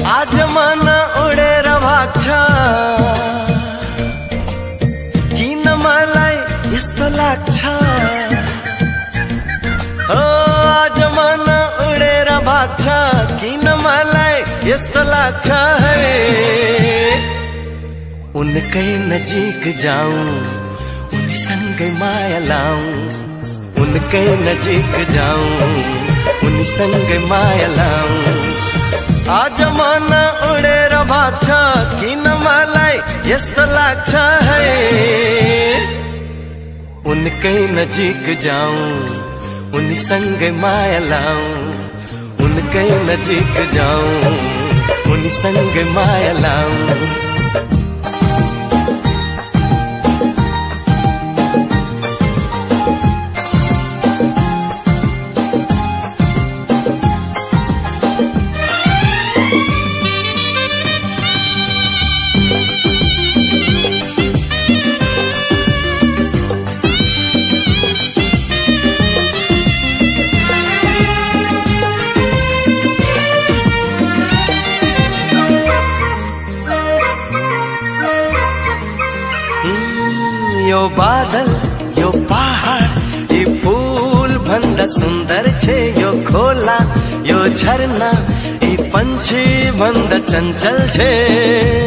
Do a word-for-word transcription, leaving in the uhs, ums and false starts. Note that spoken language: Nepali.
आज मन उडेर भाग्छ किन मलाई यस्तो लाग्छ हो आज मन उडेर भाग्छ किन मलाई यस्तो लाग्छ है उनकै नजिक जाऊं उनीसँगै माया लाऊं उनकै नजिक जाऊं उनीसँगै माया लाऊं आज मन उडेर भाग्छ किन मलाई यस्तो लाग्छ है उनकै नजिक जाऊं उनीसँगै माया लाऊं उनकै नजिक जाऊं उनीसँगै माया लाऊं यो बादल यो पहाड यी फूल भन्दा सुन्दर छे यो खोला यो झरना यी पंछी भन्दा चञ्चल छे।